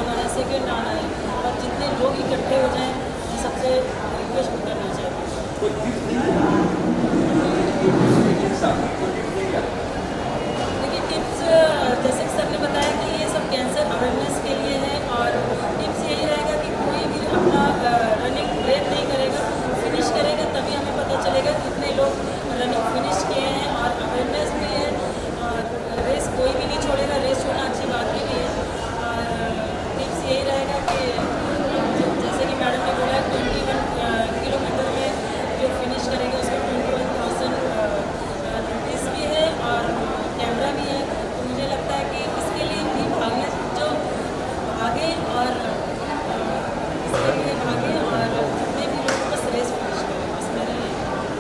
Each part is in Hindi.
आना है, सेकेंड आना है, और जितने लोग इकट्ठे हो जाएँ, सबसे रिक्वेस्ट करना चाहिए। देखिए टिप्स जैसे कि सर ने बताया कि ये सब कैंसर अवेयरनेस के लिए है, और टिप्स यही रहेगा कि कोई भी अपना रनिंग ब्रेक नहीं करेगा, फिनिश करेगा, तभी हमें पता चलेगा कितने लोग रनिंग फिनिश किए हैं। और अवेयरनेस भी है, रेस कोई भी नहीं छोड़ेगा, रेस छोड़ना अच्छी बात भी है। और टिप्स यही रहेगा कि जैसे कि मैडम ने बोला 21 किलोमीटर में जो फिनिश करेगा उसका 21,000 रुपीज़ भी है और कैमरा भी है। तो मुझे लगता है कि इसके लिए भी भागने जो भागे और इसके लिए भागे और जितने भी लोग बस रेस फिनिश करें, बस मेरा ये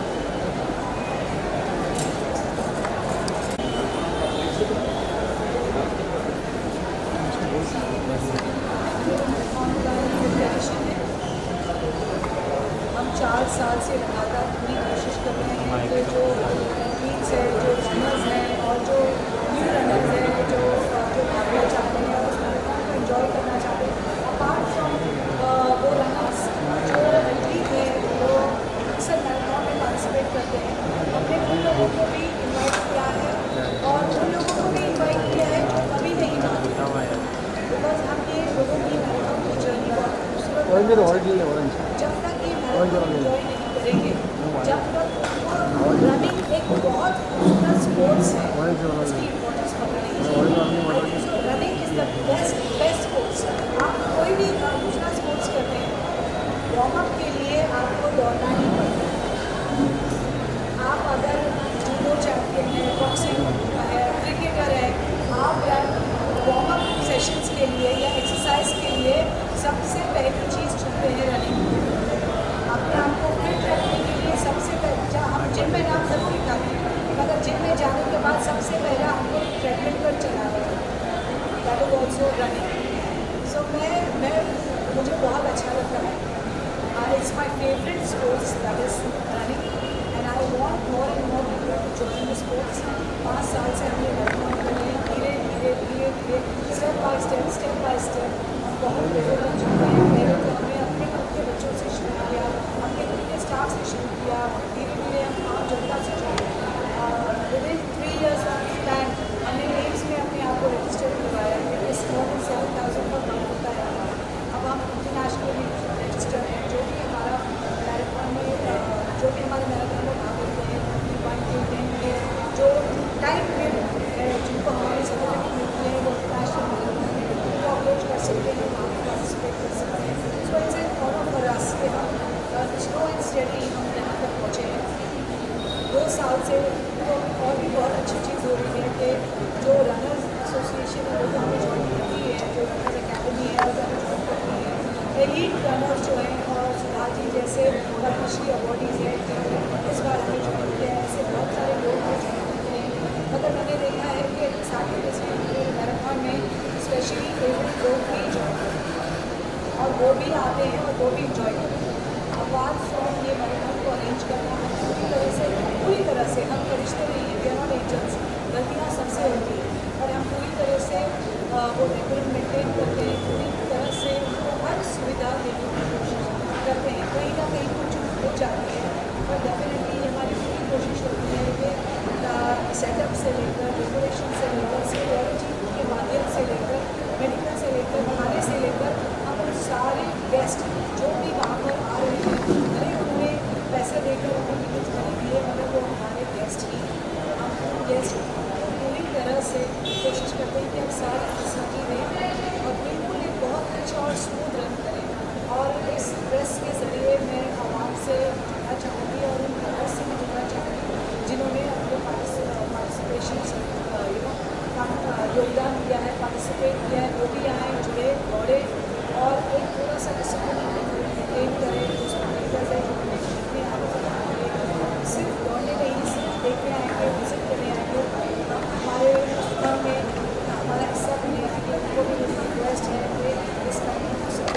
हम 4 साल से लगातार पूरी कोशिश कर रहे हैं कि जो एथलीट्स हैं, जो रनर्स हैं और जो न्यू रनर्स हैं, जो भागना चाहते हैं और उस मैराथन को एंजॉय करना चाहते हैं, अपार्ट फ्रॉम वो रनर्स जो एथलीट हैं वो अक्सर मैराथन में पार्टिसिपेट करते हैं, हमने उन लोगों को भी इन्वाइट किया है और उन लोगों को भी इन्वाइट किया है जो कभी नहीं मानते, बिकॉज हम ये लोगों की मैराथन की जर्नी बहुत खूबसूरत जब तक ये मैराथन एंजॉय नहीं करेंगे, जब तक उनको रनिंग एक बहुत खूबसूरत स्पोर्ट्स है, उसकी इम्पोर्टेंस पता नहीं चलेगी। So running is the best sports. आप कोई भी दूसरा स्पोर्ट्स करते हैं, वार्म अप के लिए आपको दौड़ना ही पड़ता है। आप अगर जूडो चैम्पियन है, बॉक्सिंग है, क्रिकेटर है, आप वार्म अप सेशंस के लिए या एक्सरसाइज के लिए सबसे पहली चीज़ चुनते हैं रनिंग। अपने आप को फिट रखने के लिए सबसे पहले, जहाँ हम जिम में नाम ज़रूर लिखाते हैं, मगर जिम में जाने के बाद सबसे पहला हमको ट्रेडमिल पर चलाना है, that is also running. So मैं मुझे बहुत अच्छा लगता है, it's my favourite sports, that is running, and I want more and more people to join the sports. 5 साल से हमने मैराथन कर रहे हैं, धीरे धीरे स्टेप बाय स्टेप बहुत लोगों बन चुके हैं। पहले तो हमने अपने खुद के बच्चों से शुरू किया, अपने खुद के स्टाफ से शुरू किया, धीरे धीरे हम आम जनता से जुड़े। विदिन 3 years ऑफ प्लान हमने एम्स में अपने आप को रजिस्टर करवाया है, इस more than 7,000 का काम होता है। अब हम इंटरनेशनली रजिस्टर हैं, जो भी हमारा मैराथन में भाग लेते हैं, 1 to 10 के जो टाइम में जिनको हमारे सर्टिफिकेट मिलते हैं, वो इंटरनेशनल अप्रोच कर सकते हैं, वहाँ पर पार्टिसिपेट कर सकते हैं। So it's an honour for us कि हम स्लो एंड स्टेडी हम यहाँ तक पहुँचे हैं। 2 साल से तो और भी बहुत अच्छी चीज़ हो रही है कि जो रनर्स एसोसिएशन है वो तो हमें ज्वाइन करती है, जो रनर्स अकेडमी है वो हमें ज्वाइन करती है। एलीट रनर्स जो हैं और सुधा जी जैसे पद्मश्री अवॉर्डीज़ हैं जिन्होंने इस बार हमें ज्वाइन किया है, ऐसे बहुत सारे लोग हैं ज्वाइन करते हैं। मगर मैंने देखा है कि साथ मैराथन में स्पेशली फेवरेट लोग भी ज्वाइन करते हैं और वो भी आते हैं और वो भी इंजॉय करते हैं। अपार्ट फ्रॉम ये मैराथन को अरेंज करना पूरी तरह से हम फरिश्ते नहीं हैं, वी आर नॉट एंजल्स, गलतियाँ सबसे होती हैं, और हम पूरी तरह से वो रेगुलर मेंटेन करते हैं, पूरी तरह से उनको हर सुविधा देने की कोशिश करते हैं। कहीं ना कहीं कुछ हो जाती है, पर डेफिनेटली हमारी पूरी कोशिश होती है कि सेटअप से लेकर डेकोरेशन से लेकर सिक्योरिटी के माध्यम से लेकर मेडिकल से लेकर खाने से लेकर हम सारे गेस्ट जो भी वहाँ पर आ रहे हैं, भले उन्हें पैसे देकर उन्हें कुछ खरीदिए, मगर वो हमारे गेस्ट ही हैं। हम गेस्ट पूरी तरह से कोशिश करते हैं कि हम सारी फैसिलिटी दें और बिल्कुल एक बहुत अच्छा और स्मूथ रन करें। और इस प्रेस के ज़रिए मैं आवाम से जुड़ना चाहूँगी और उन रनर्स से भी जुड़ना चाहूँगी जिन्होंने अपने पार्टिसिपेशन योगदान दिया है, पार्टिसिपेट किया है, वो भी आए, जुड़े, दौड़े और एक थोड़ा सा डिसिप्लिन मेंटेन करें। जिसमें लीडर्स है जितने आगे सिर्फ दौड़ने में ही सिर्फ देखने आएंगे, विजिट करने आएंगे, हमारे घर में हमारा हिस्सा भी नहीं आएंगे। उनको भी रिक्वेस्ट है कि इस टाइम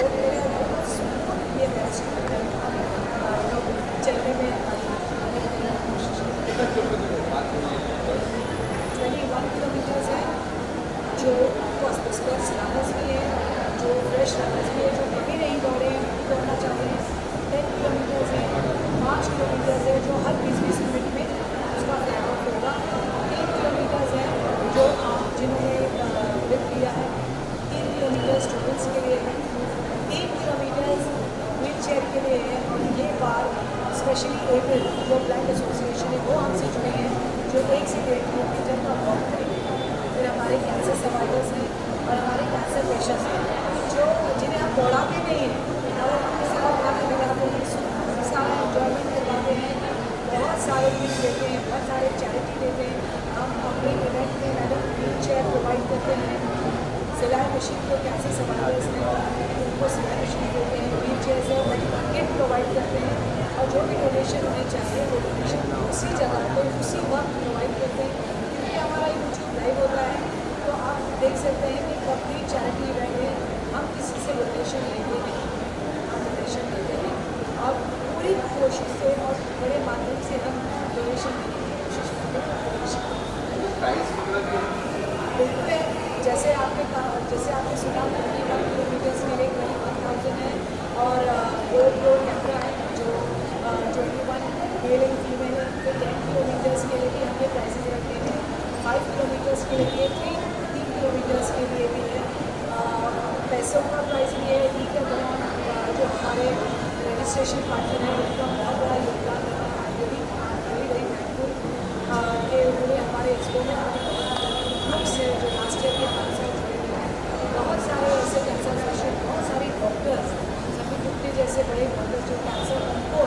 फ्रेश रनर्स भी है जो कभी नहीं दौड़े हैं, नहीं दौड़ना चाहते हैं। 10 किलोमीटर्स है, 5 किलोमीटर्स है जो हर 20-20 मिनट में उसका फ्लैग ऑफ होगा। 3 किलोमीटर्स है जो जिन्होंने लिफ्ट लिया है। 3 किलोमीटर स्टूडेंट्स के लिए है, 3 किलोमीटर्स व्हील चेयर के लिए है। और ये बार स्पेशली एबल जो ब्लाइंड एसोसिएशन है वो हमसे जुड़े हैं, जो 1 से 1.5 किलोमीटर का वॉक करेंगे। फिर हमारे कैंसर सर्वाइवर्स हैं और हमारे कैंसर पेशेंट्स हैं जो जिन्हें हम दौड़ाते नहीं हैं और उनके साथ भाग लगाते हैं, सारा एंजॉयमेंट करवाते हैं, बहुत सारे गिफ्ट देते हैं, बहुत सारे चैरिटी देते हैं। हम अपने इवेंट में मैडम व्हील चेयर प्रोवाइड करते हैं, सिलाई मशीन जो कैंसर सर्वाइवर्स हैं उनको सिलाई मशीन देते हैं, व्हील चेयर से मेडिकल किट प्रोवाइड करते हैं। और जो भी डोनेशन होने चाहिए वो डोनेशन उसी जगह पर उसी वक्त प्रोवाइड करते हैं। क्योंकि हमारा यूट्यूब लाइव होता है तो आप देख सकते हैं कि कंप्लीट चैरिटी इवेंट है, हम किसी से डोनेशन लेते नहीं, हम डोनेशन लेते हैं और पूरी कोशिश से और बड़े माध्यम से हम डोनेशन देने की कोशिश करते हैं। बिल्कुल है, जैसे आपने सुना 1 किलोमीटर्स के लिए 21,000 है और GoPro कैमरा है जो 21 मेल एंड फीमेल है। फिर 10 किलोमीटर्स के लिए भी हमने प्राइजेज रखे हैं, 5 किलोमीटर्स के लिए 3 किलोमीटर्स के लिए भी है। पैसों का प्राइस भी है। ई के दौरान जो हमारे रजिस्ट्रेशन पार्टनर है उनका बहुत बड़ा योगदान रहा है। वेरी वेरी थैंकफुल कि उन्होंने हमारे एक्सपो में ग्रुप से जो लास्ट ईयर के 500 जुड़े हुए हैं, बहुत सारे ऐसे कैंसर पेशेंट, बहुत सारे डॉक्टर्स, सभी गुप्ते जैसे बड़े डॉक्टर्स जो कैंसर उनको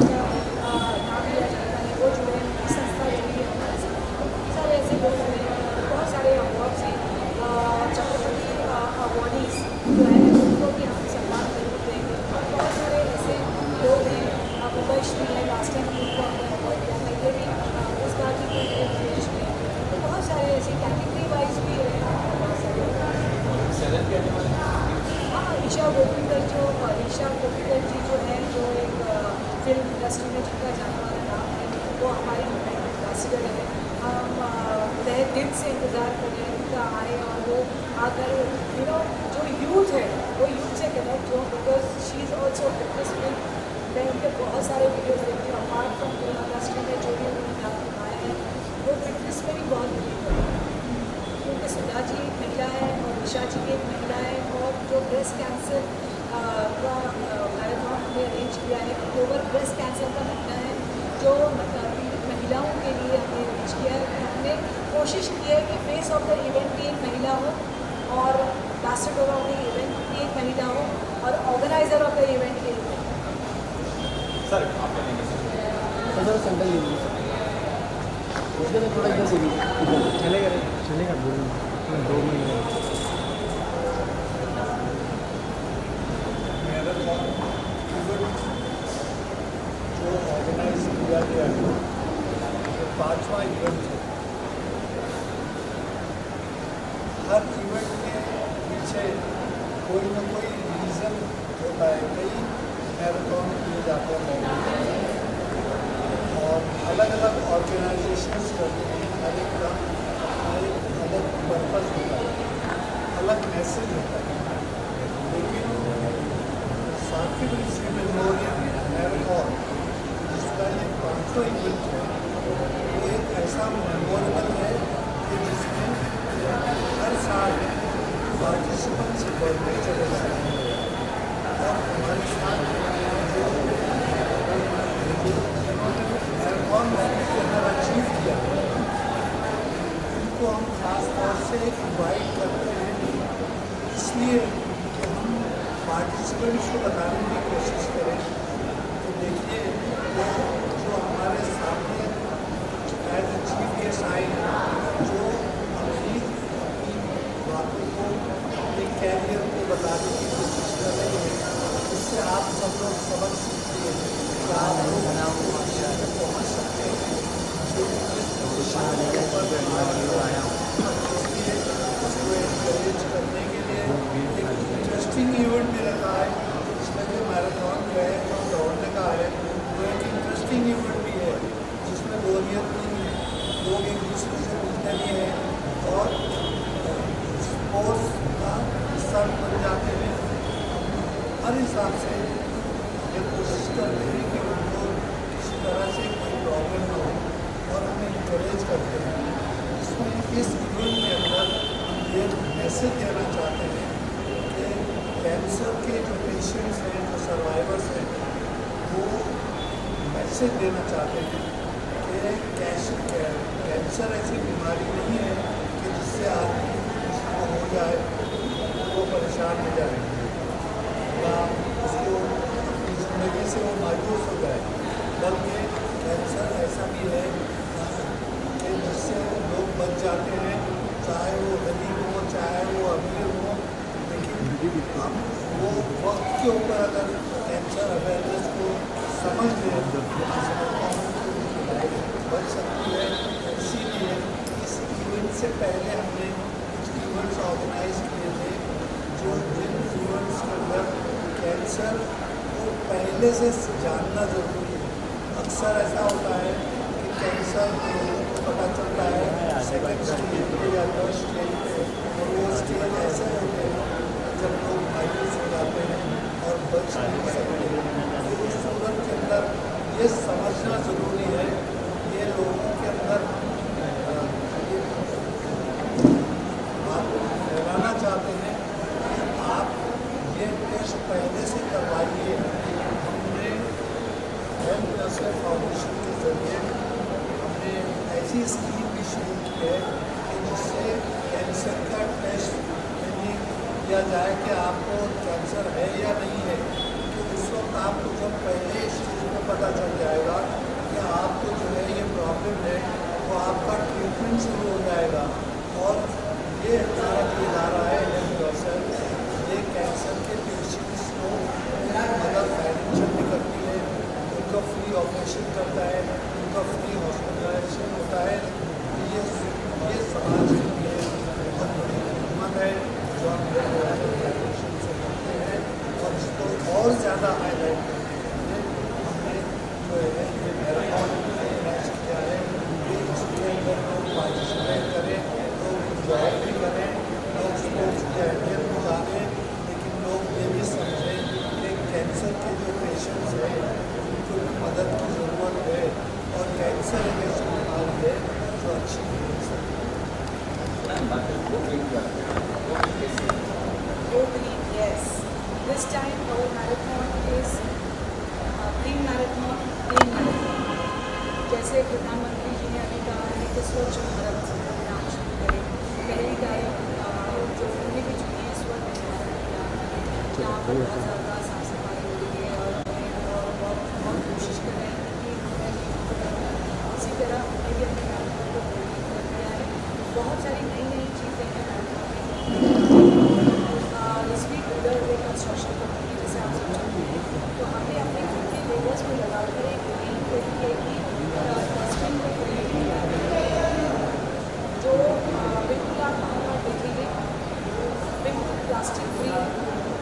नाम लिया जाता है वो जुड़े हैं, उनकी संस्था जुड़ी है हमारे साथ। बहुत सारे ऐसे लोग जुड़े हैं, बहुत सारे अवार्ड्स हैं। छत्रपति अवार्डीज जो है उनको भी हम सम्मान जरूर देंगे। और बहुत सारे ऐसे लोग हैं, मुंबई श्री है, लास्ट टाइम उनको हमने अवार्ड दिया था, ये भी उस बार की देश में। तो बहुत सारे ऐसे कैटेगरी वाइज भी है। हाँ, ईशा गोपीकर जी जो है, जो एक फिल्म इंडस्ट्री में जिनका जाने वाला नाम है, वो हमारे मुंबई में एम्बेसडर है। हम तहे दिल से इंतज़ार कर रहे हैं उनका आए और वो आकर जो यूथ है वो यूथ से कनेक्ट हो, because she is also fitness में। मैं उनके बहुत सारे वीडियोज़ देखती हूँ, अपार्ट फ्रॉम फिल्म इंडस्ट्री में जो भी उन्होंने काम निभाया है वो फिटनेस में भी बहुत बिलीव करते हैं। क्योंकि सुधा जी एक महिला है और निशा जी एक महिला है, और जो ब्रेस्ट कैंसर का मैराथन हमने अरेंज किया है, अक्टूबर ब्रेस्ट कैंसर का महीना है, जो पीड़ित महिलाओं के लिए हमने अरेंज किया है। हमने कोशिश की है कि फेस ऑफ द इवेंट भी एक महिला हो और एम्बेसडर ऑफ द इवेंट भी एक महिला हो और ऑर्गेनाइजर ऑफ द इवेंट एक महिला। सर सर सेंटर लीजिए, उसके थोड़ा इधर से चलेगा बोलूँ 2 मिनट। जो ऑर्गेनाइज किया गया है, तो 5वां इवेंट है। हर इवेंट के पीछे कोई ना कोई रीज़न होता है। कई मैराथन किए जाते हैं और अलग अलग ऑर्गेनाइजेशंस करते हैं, हर एक का अलग पर्पज़ होता है, अलग मैसेज होता है। लेकिन साकिब रिजवी मेमोरियल मैराथन जिसका ये 5वां इवेंट है, वो एक ऐसा मेमोरेबल है कि जिसमें हर साल पार्टिसिपेंट्स बढ़ते चले जाते हैं। और हमारे साथ मैराथन में अचीव किया उनको हम खास तौर से इन्वाइट करते हैं, इसलिए कि हम पार्टिसिपेंट्स को बताने की कोशिश करें। तो देखिए जो हमारे सामने एज ए चीफ गेस्ट आए हैं, जो अपनी बातों को, अपने कैरियर को बताने की कोशिश कर रहे हैं, इससे आप सब लोग समझ सकते हैं कि आप लोग पहुँच सकते हैं। जो इसलिए उसको एनकरेज करने के लिए एक इंटरेस्टिंग इवेंट भी रखा है, जिसमें जो मैराथन जो है जो दौड़ने का है वो एक इंटरेस्टिंग इवेंट भी है, जिसमें बोरियत नहीं है, लोग एक दूसरे से मिलते भी हैं और स्पोर्ट्स का हिस्सा बन जाते हैं। हमारे हिसाब से ये कोशिश करते हैं कि उनको किसी तरह से कोई प्रॉब्लम ना हो और हमें इंकरेज करते हैं। इसमें इस इवेंट के अंदर हम ये मैसेज देना चाहते हैं कि कैंसर के जो पेशेंट्स हैं, जो सर्वाइवर्स हैं, वो मैसेज देना चाहते हैं कि कैंसर ऐसी बीमारी नहीं है कि जिससे आदमी उसको हो जाए वो परेशान हो जाए या उसको अपनी ज़िंदगी से वो मायूस हो जाए, बल्कि कैंसर ऐसा भी है कि जिससे लोग बच जाते हैं, चाहे वो गरीब हो चाहे वो अमीर हो। लेकिन हम वो वक्त के ऊपर अगर कैंसर अवेयरनेस को समझ लें तो बच सकती है। इसीलिए इस इवेंट से पहले हमने कुछ इवेंट्स ऑर्गेनाइज किए थे, जो जिन इवेंट्स के अंदर कैंसर को पहले से जानना ज़रूरी है। अक्सर ऐसा होता है कि कैंसर लोगों को पता चलता है सेकंड स्टेज पे या थर्ड स्टेज पे, और वो स्टेज ऐसे होते हैं जब लोग मायूस हो जाते हैं और बच नहीं सकते। तो उस सूरत के अंदर ये समझना ज़रूरी है, ये लोगों के अंदर बात फैलाना चाहते हैं कि आप ये टेस्ट पहले से करवाइए। हमने हेल्थ वेलफेयर फाउंडेशन के जरिए हमने ऐसी स्कीम भी शुरू की है कि जिससे कैंसर का टेस्ट यदि किया जाए कि आपको कैंसर है या नहीं है, तो उस वक्त आपको जब पहले स्टेज में पता चल जाएगा कि आपको जो है ये प्रॉब्लम है, तो आपका ट्रीटमेंट शुरू हो जाएगा। और ये हमारा जो इदारा है हेल्थ वेलफेयर, ये कैंसर के पेशेंट्स को मदद फाइनेंशियल भी करती है, उनका फ्री ऑपरेशन करता है, उनका फ्री हॉस्पिटलाइजेशन होता है। ये समाज के लिए बहुत बड़ी खिदमत है जो हम हेल्थ वेलफेयर फाउंडेशन से करते हैं, और इसको और ज़्यादा हाईलाइट करने के लिए हमने जो है ये मैराथन ऑर्गेनाइज किया है। ये इसके अंदर लोग पार्टिसिपेट करें, लोग इंजॉय भी करें, लोग स्पोर्ट्स की अहमियत को जानें, लेकिन लोग ये भी समझें कि कैंसर के जो पेशेंट्स हैं उनको मदद की ज़रूरत है, और कैंसर एक ऐसी बीमारी है जो अच्छी नहीं हो सकती। Yes. This time our marathon is green marathon, clean marathon. जैसे प्रधानमंत्री जी ने अभी कहा है कि स्वच्छ भारत अभियान शुरू करें। पहली तारीख जो उन्होंने भी चुनी है स्वच्छ भारत अभियान, जहाँ पर बहुत ज़्यादा साफ सफाई हो रही है और बहुत कोशिश कर रहे हैं कि हमें इसी तरह हमने भी अपने marathon को कर दिया है। बहुत सारी नई चीज़ें हैं marathon में। रिजवी कंस्ट्रक्शन कंपनी जैसे आप सब जानते हैं, तो हमने अपने खुद के लेबर्स को लगाकर एक नई तरीके की डस्टबिन को क्रिएट किया है, जो बिल्कुल आप वहाँ पर देखेंगे बिल्कुल प्लास्टिक फ्री है,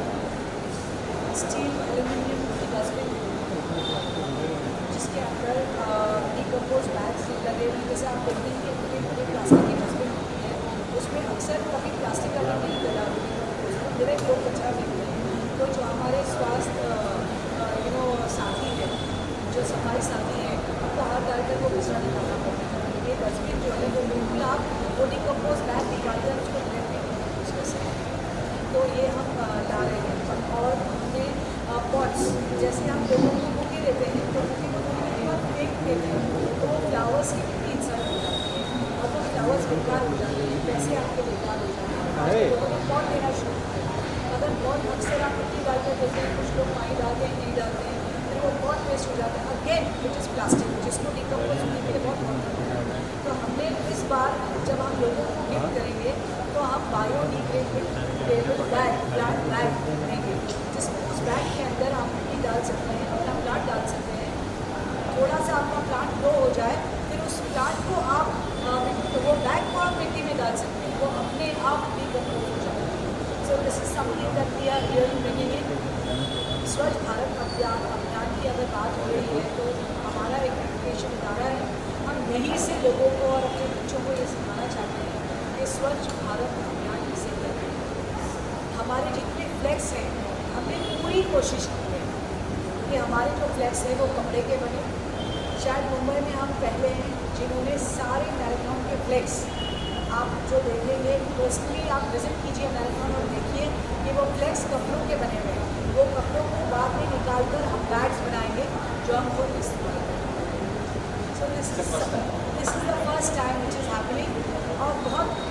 स्टील एल्यूमिनियम की डस्टबिन जिसके अंदर डिकम्पोज बैग्स लगे हुए। जैसे आप देखते हैं कि पूरी प्लास्टिक की डस्टबिन होती है, उसमें अक्सर कभी प्लास्टिक का रंग नहीं डला होती है, डायरेक्ट लोग कचरा फेंकते हैं। तो जो हमारे स्वास्थ्य साथी है, जो सफाई साथी है, उनको हाथ डालकर वो कचरा निकालना पड़ता है। ये डस्टबिन जो है वो बिल्कुल आप वो डिकम्पोज बैग निकालते हैं, उसको डायरेक्ट उसमें से तो ये हम ला रहे हैं। और हमने पॉट्स, जैसे हम लोगों को बुके देते हैं तो बुके को धोने के बाद फेंक देते हैं, तो फ्लावर्स की कितनी इंसल्ट हो जाती है और वो फ्लावर्स बेकार हो जाते हैं, पैसे आपके बेकार हो जाते हैं। लोगों ने पॉट देना शुरू किया। अगर बहुत अक्सर आप मिट्टी डालकर देते हैं, कुछ लोग पानी डालते हैं, नहीं डालते हैं, फिर वो बहुत वेस्ट हो जाता है। अगेन इट इज़ प्लास्टिक, जिसको डिकम्पोज होने के लिए बहुत महत्वपूर्ण है। तो हमने इस बार जब हम लोगों को गिफ्ट करेंगे तो हम बायोडिग्रेडेबल बैग देंगे, जिसमें उस बैग के अंदर आप मिट्टी डाल सकते हैं, अपना प्लांट डाल सकते हैं। थोड़ा सा आपका प्लांट ग्रो हो जाए, फिर उस प्लांट को आप वो बैग को आप मिट्टी में डाल सकते हैं, वो अपने आप डिकम्पोज हो जाए। So this is something that we are really bringing in. Swachh Bharat अभियान की अगर बात हो रही है तो हमारा एक एजुकेशन इदारा है। हम यहीं से लोगों को और अपने बच्चों को ये सिखाना चाहते हैं कि स्वच्छ भारत अभियान किसे कहते हैं। हमारे जितने फ्लैग्स हैं हमने पूरी कोशिश की है कि हमारे जो फ्लैग्स है वो कपड़े के बने। शायद मुंबई में हम पहले हैं जिन्होंने सारे मैराथन के फ्लैग्स आप जो देखेंगे पर्सनली आप विजिट कीजिए मैराथन और देखिए कि वो फ्लैग्स कपड़ों के बने हुए हैं। वो कपड़ों को बाद में निकाल कर हम बैग्स बनाएंगे जो हम खुद इस्तेमाल करेंगे। So this is the first time which is happening और बहुत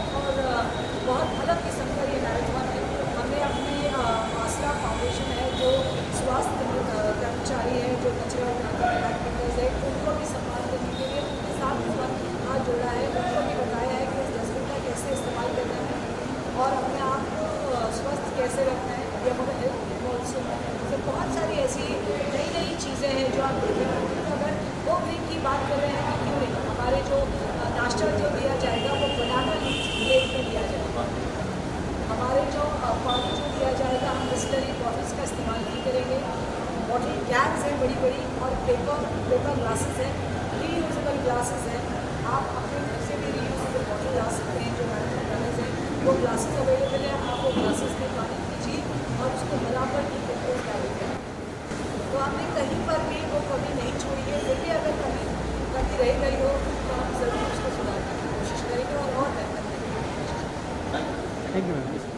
अलग किस्म का ये मैराथन है। हमने अपनी आसरा फाउंडेशन है जो स्वास्थ्य कर्मचारी है जो कचरा उठाते हैं एक्टिविटीज़ है उनको भी सम्मान करने के लिए उनके साथ हाथ जोड़ा है, उनको भी बताया है कि इस डस्टबिन का कैसे इस्तेमाल करना है और अपने आप को स्वस्थ कैसे रखना है। ये हमारा हेल्थ ऑल्सो तो बहुत सारी ऐसी नई चीज़ें हैं जो आप देखेंगे। तो अगर वो ड्रिंक की बात कर रहे हैं तो क्यों नहीं, हमारे जो नाश्ता जो दिया जाएगा वो बनाना लीव्स प्लेट में दिया जाएगा। हमारे जो पानी जो दिया जाएगा हम बिस्लरी बॉटल्स का इस्तेमाल नहीं करेंगे। बॉटल कैंस हैं बड़ी बड़ी और पेपर ग्लासेस हैं, रीयूजेबल ग्लासेस हैं। आप अपने घर से भी रीयूजेबल बॉटल ला सकते हैं। जो मैराथन रनर्स हैं वो ग्लासेस अवेलेबल है, आप वो ग्लासेस में पानी पीजिए और उसको बराबर डिकम्पोज डालिए। तो हमने कहीं पर भी वो कमी नहीं छोड़ी है। फिर भी अगर कमी रह गई हो तो हम ज़रूर उसको सुधारने की कोशिश करेंगे और बेहतर करेंगे। Thank you ma'am.